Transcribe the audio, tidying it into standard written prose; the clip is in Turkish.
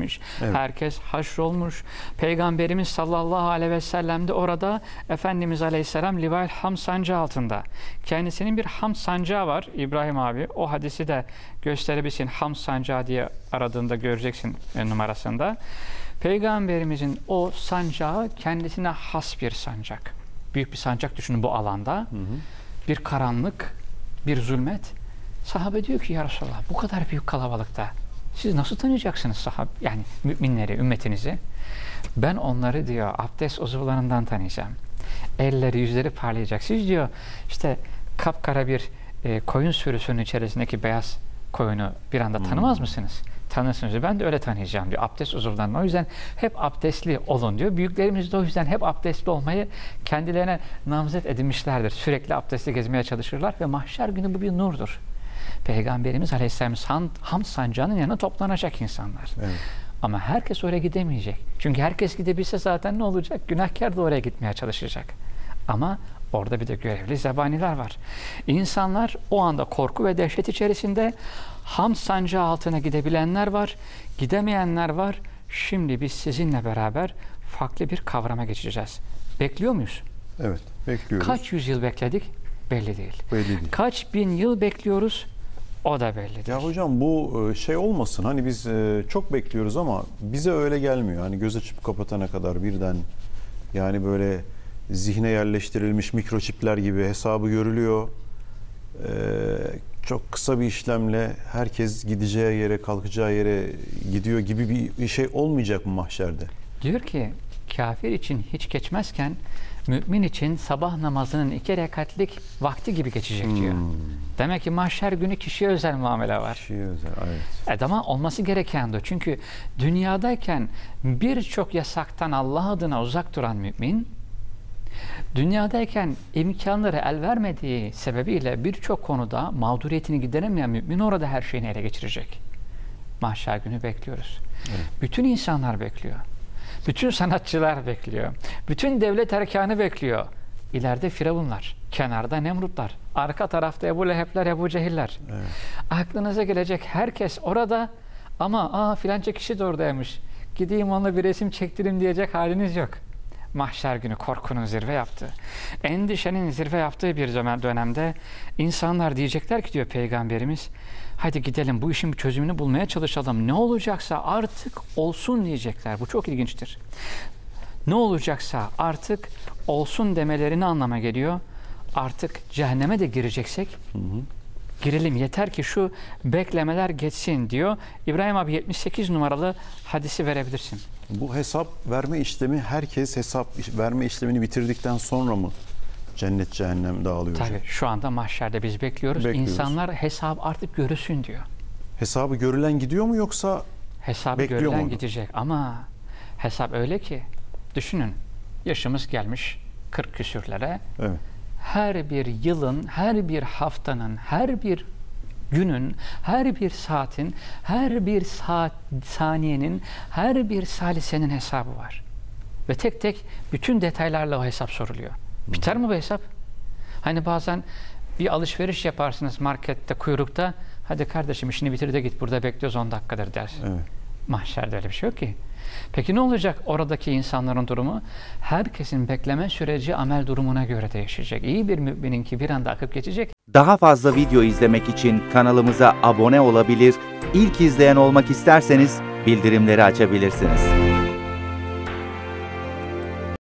geçmiş. Evet. Herkes haşrolmuş. Peygamberimiz sallallahu aleyhi ve sellem de orada Efendimiz aleyhisselam Livail Hamd sancağı altında. Kendisinin bir hamd sancağı var İbrahim abi. O hadisi de gösterebilirsin. Hamd sancağı diye aradığında göreceksin numarasında. Peygamberimizin o sancağı kendisine has bir sancak. Büyük bir sancak düşünün bu alanda. Hı hı. Bir karanlık, bir zulmet. Sahabe diyor ki ya Resulallah bu kadar büyük kalabalıkta siz nasıl tanıyacaksınız yani müminleri, ümmetinizi? Ben onları diyor abdest uzuvlarından tanıyacağım. Elleri, yüzleri parlayacak. Siz diyor işte kapkara bir koyun sürüsünün içerisindeki beyaz koyunu bir anda tanımaz mısınız? Tanırsınız. Ben de öyle tanıyacağım diyor. Abdest uzuvlarından. O yüzden hep abdestli olun diyor. Büyüklerimiz de o yüzden hep abdestli olmayı kendilerine namzet edinmişlerdir. Sürekli abdestli gezmeye çalışırlar ve mahşer günü bu bir nurdur. Peygamberimiz Aleyhisselam hamd sancağının yanına toplanacak insanlar. Evet. Ama herkes oraya gidemeyecek. Çünkü herkes gidebilse zaten ne olacak? Günahkar da oraya gitmeye çalışacak. Ama orada bir de görevli zebaniler var. İnsanlar o anda korku ve dehşet içerisinde hamd sancağı altına gidebilenler var, gidemeyenler var. Şimdi biz sizinle beraber farklı bir kavrama geçeceğiz. Bekliyor muyuz? Evet, bekliyoruz. Kaç yüzyıl bekledik? Belli değil. Belli değil. Kaç bin yıl bekliyoruz? O da belli değil. Ya hocam bu şey olmasın, hani biz çok bekliyoruz ama bize öyle gelmiyor. Hani göz açıp kapatana kadar birden, yani böyle zihne yerleştirilmiş mikroçipler gibi hesabı görülüyor. Çok kısa bir işlemle herkes gideceği yere, kalkacağı yere gidiyor gibi bir şey olmayacak mı mahşerde? Diyor ki kafir için hiç geçmezken mümin için sabah namazının 2 rekatlik vakti gibi geçecek diyor. Demek ki mahşer günü kişiye özel muamele var. Kişiye özel, evet. Ama olması gereken de o. Çünkü dünyadayken birçok yasaktan Allah adına uzak duran mümin, dünyadayken imkanları el vermediği sebebiyle birçok konuda mağduriyetini gideremeyen mümin orada her şeyini ele geçirecek. Mahşer günü bekliyoruz. Evet. Bütün insanlar bekliyor. Bütün sanatçılar bekliyor. Bütün devlet erkanı bekliyor. İleride Firavunlar, kenarda Nemrutlar, arka tarafta Ebu Leheb'ler, Ebu Cehiller. Evet. Aklınıza gelecek herkes orada ama filanca kişi de oradaymış. Gideyim onunla bir resim çektireyim diyecek haliniz yok. Mahşer günü korkunun zirve yaptığı, endişenin zirve yaptığı bir dönemde insanlar diyecekler ki diyor Peygamberimiz, hadi gidelim bu işin bir çözümünü bulmaya çalışalım. Ne olacaksa artık olsun diyecekler. Bu çok ilginçtir. Ne olacaksa artık olsun demelerine anlama geliyor. Artık cehenneme de gireceksek girelim, yeter ki şu beklemeler geçsin diyor. İbrahim abi 78 numaralı hadisi verebilirsin. Bu hesap verme işlemi, herkes hesap verme işlemini bitirdikten sonra mı cennet cehennem dağılıyor? Tabii şu anda mahşerde biz bekliyoruz. İnsanlar hesap artık görürsün diyor. Hesabı görülen gidiyor mu yoksa hesabı görülen gidecek ama hesap öyle ki düşünün, yaşımız gelmiş 40 küsürlere. Evet. Her bir yılın, her bir haftanın, her bir günün, her bir saatin, her bir saniyenin, her bir salisenin hesabı var. Ve tek tek bütün detaylarla o hesap soruluyor. Biter mi bu hesap? Hani bazen bir alışveriş yaparsınız markette, kuyrukta. Hadi kardeşim işini bitir de git, burada bekliyoruz 10 dakikadır dersin. Evet. Mahşerde öyle bir şey yok ki. Peki ne olacak oradaki insanların durumu? Herkesin bekleme süreci amel durumuna göre değişecek. İyi bir mümininki bir anda akıp geçecek. Daha fazla video izlemek için kanalımıza abone olabilir, İlk izleyen olmak isterseniz bildirimleri açabilirsiniz.